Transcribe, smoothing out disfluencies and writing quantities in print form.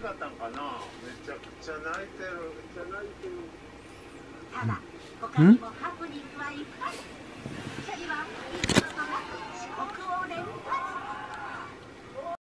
ったんかな。めちゃくちゃ泣いてる。めっちゃ泣いてる。 ただ他にも